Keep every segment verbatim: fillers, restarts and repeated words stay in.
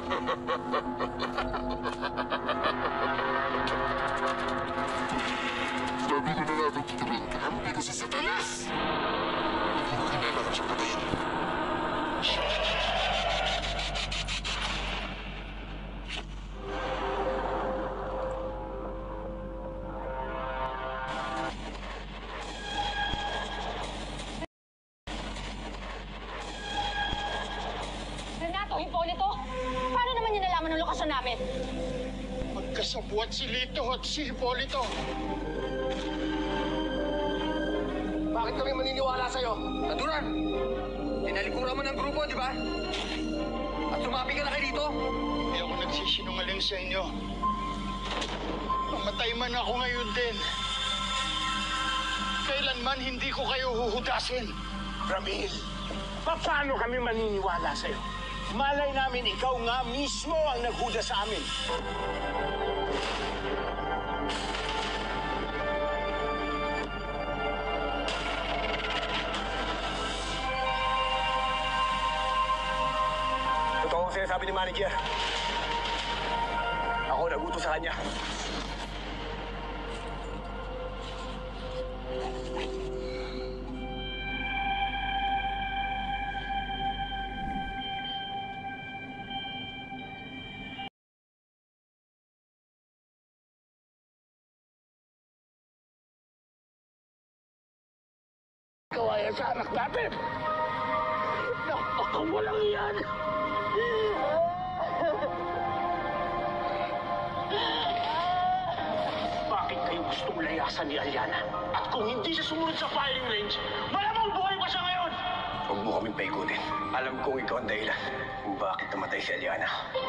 Sabi ko na namin tuturuan ka kami kasi sa talas. Hindi mo kailangan siya patayin. Renato, Hipolito, paano naman niya nalaman ang lokasyon namin? Magkasabuat si Lito at si Hipolito. Bakit kami maniniwala sa'yo? Naduran! Tinalikuran mo ng grupo, di ba? At sumabi ka na kay Lito? Hindi ako nagsisinungaling sa inyo. Mamatay man ako ngayon din. Kailanman hindi ko kayo huhudasin. Ramil, paano kami maniniwala sa'yo? Malay namin ikaw nga mismo ang naghuda sa amin. Totoo ang sinasabi ni manager. Ako nagutos sa kanya. Kawayan sa anak natin. Napakawalang yan. Bakit kayo gustong layasan ni Aliana? At kung hindi siya sumunod sa firing range, malamang buhay pa siya ngayon! Huwag mo kaming paikutin. Alam kong ikaw ang dahilan kung bakit namatay si Aliana.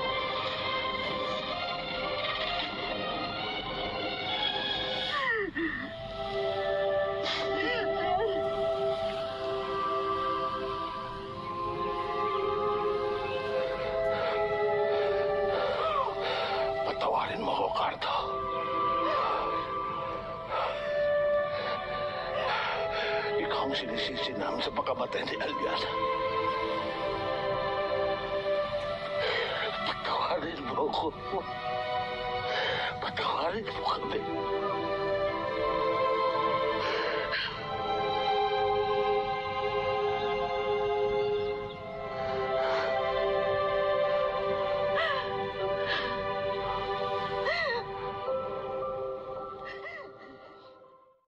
Patawarin mo ako, Cardo. Ikaw ang sinisisi namin sa pagkamatay ni Aliana. Patawarin mo ako. Patawarin mo kami.